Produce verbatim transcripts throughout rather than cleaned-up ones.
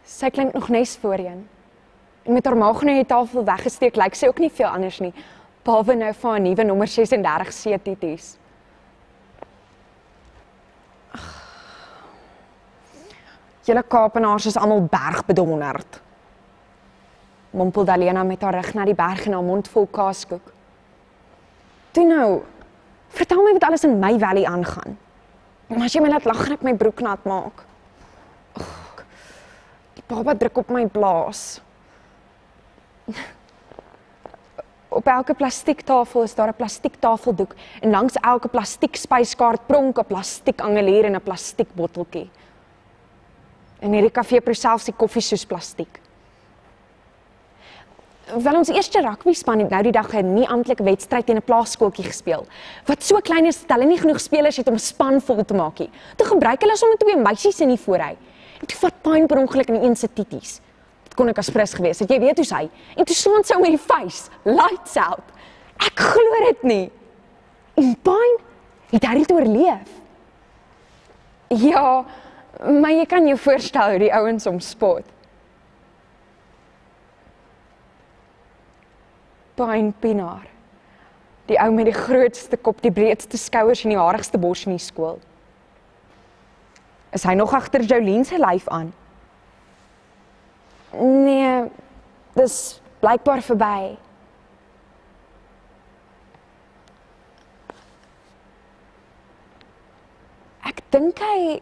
Sy klink nog nes voorheen. En met haar maag nou die tafel weggesteek, lyk sy ook nie veel anders nie. Behalwe nou van 'n nuwe nommer ses en dertig C tities. Julle Kaapenaars is almal bergbedonderd. Mompel Dalena met haar rug na die berg en haar mond vol kaaskoek. Toe nou, vertel my wat alles in my valley aangaan. En as jy my laat lag, gaan ek my broek nat maak. Och, die baba druk op my blaas. Op elke plastiektafel is daar 'n plastiektafeldoek en langs elke plastiek spyskaart pronk 'n plastiek angelier en 'n plastiek botteltjie. En hierdie kafee proe selfs die koffie soos plastiek. Wel, ons eerste rugbyspan het nou die dag 'n nie-amptelike wedstryd teen 'n plaasskooltjie gespeel. Wat so klein is dat hulle nie genoeg spelers het om 'n span vol te maak nie. Toe gebruik hulle sommer twee meisies in die voorry. En toe vat Pine per ongeluk in die een se titties. Dit kon ek as prins gewees het, jy weet hoe sy. En toe slaan sy hom met die face, lights out. Ek glo dit nie. En Pine het hy dit oorleef. Ja, maar jy kan jou voorstel hoe die ouens hom spot. Pine Pinaar, die ou met die grootste kop, die breedste skouers en die harigste bors in die skool. Is hy nog agter Jolien se lyf aan? Nee, dis blykbaar verby. Ek dink hy...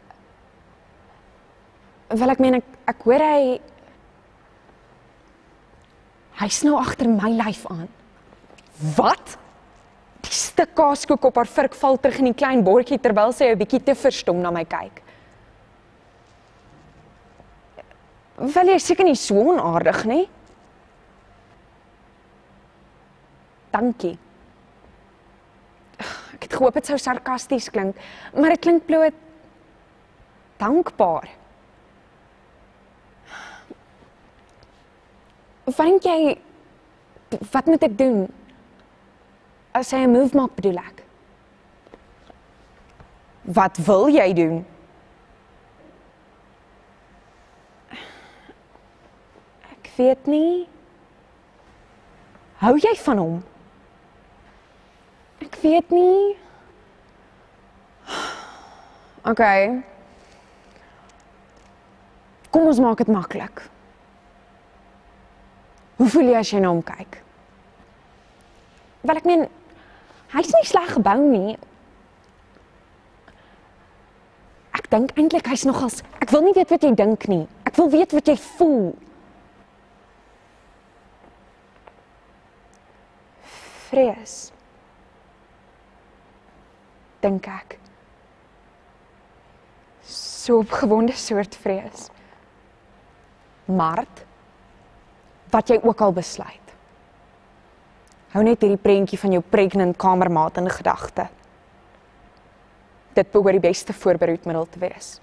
Wel, ek meen, ek, ek hoor hy... Hy's nou agter my lyf aan. Wat? Die stuk kaaskoek op haar vurk val terug in die klein bordjie terwyl sy 'n bietjie te verstom na my kyk. Wel, jy is seker nie so onaardig nie. Dankie. Ek het gehoop dit sou sarkasties klink, maar dit klink bloot dankbaar. Wat dink jy, wat moet ek doen? As hy 'n move maak, bedoel ek. Wat wil jy doen? Ek weet nie. Hou jy van hom? Ek weet nie. Oké. Okay. Kom ons maak dit maklik. Hoe voel jy as jy na hom kyk? Wel, ek meen, hy is nie sleg gebou nie. Ek dink eintlik hy's nogals, ek wil nie weet wat jy dink nie. Ek wil weet wat jy voel. Vrees. Dink ek. So opgewonde soort vrees. Mart, wat jy ook al besluit. Hou net hierdie prentjie van jou pregnant kamermaat in gedagte. Dit behoort die beste voorbehoedmiddel te wees.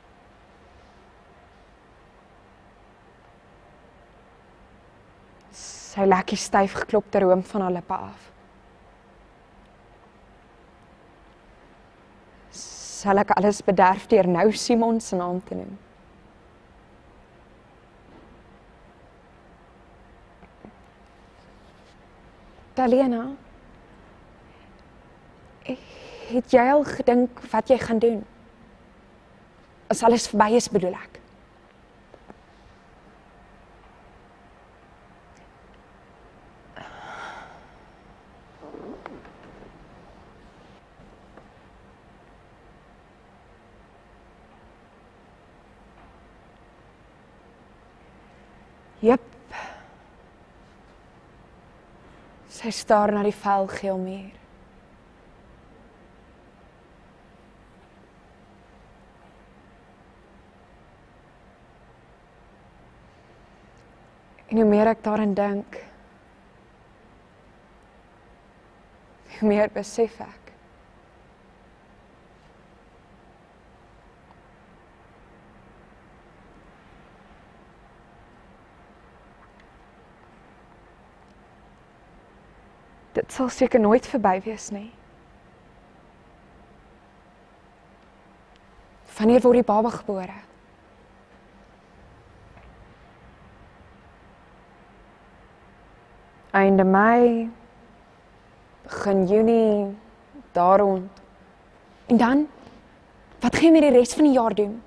Sy lekker styf geklopte room van haar lippe af. Sal ek alles bederf deur nou Simon se naam te noem? Dalena, het jy al gedink wat jy gaan doen? As alles verby is, bedoel ek. Jep. Sy staar na die vuilgeel muur. En hoe meer ek daaraan dink, hoe meer besef ek. Dit sal seker nooit verby wees nie. Wanneer word die baba gebore? Einde Mei, begin Junie, daar rond. En dan, wat gaan jy met die res van die jaar doen?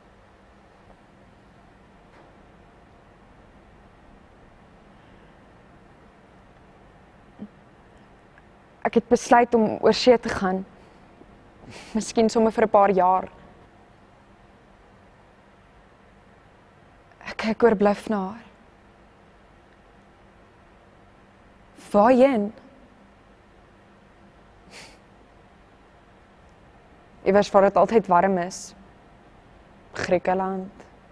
Ek het besluit om oor see te gaan. Miskien sommer vir 'n paar jaar. Ek kyk oor bluf na haar. Waarheen? Iewers waar dit altyd warm is. Griekeland.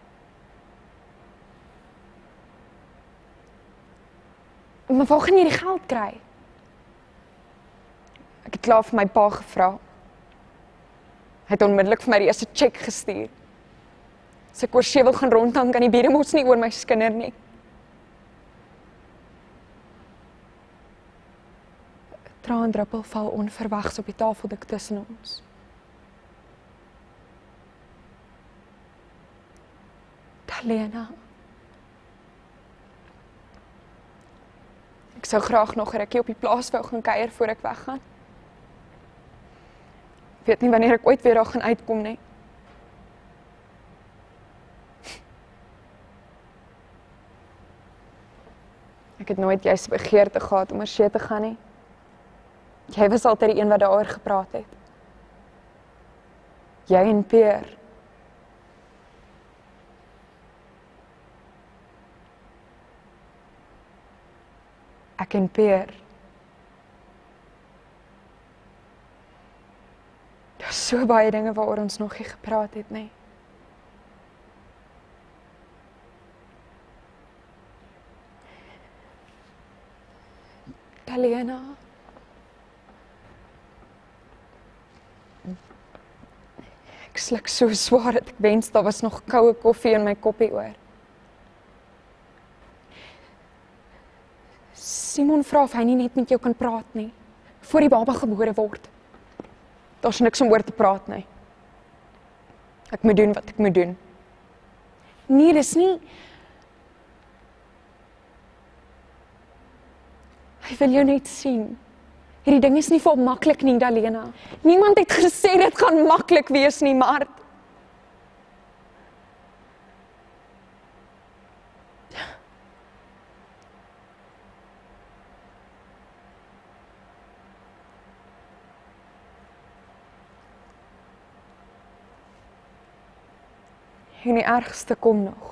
Maar waar gaan jy die geld kry? Ek het klaar vir my pa gevra. Hy het onmiddellik vir my die eerste cheque gestuur. As ek oor see wil gaan rondhang, kan die bure mos nie oor my skinder nie. 'n Traandruppel val onverwags op die tafeldoek tussen ons. Dalena. Ek sou graag nog 'n rukkie op die plaas wou gaan kuier voor ek weggaan. Ek weet nie wanneer ek ooit weer daar gaan uitkom nie. Ek het nooit juist begeerte gehad om oor see te gaan nie. Jy was altyd die een wat daaroor gepraat het. Jy en Peer. Ek en Peer. Daar's so baie dinge waaroor ons nog nie gepraat het nie. Dalena. Ek sluk so swaar dat ek wens daar was nog koue koffie in my koppie oor. Simon vra of hy nie net met jou kan praat nie, voor die baba gebore word. Daar's niks om oor te praat nie. Ek moet doen wat ek moet doen. Nee, dis nie. Hy wil jou net sien. Hierdie ding is nie vir hom maklik nie, Dalena. Niemand het gesê dit gaan maklik wees nie, maar en die ergste kom nog.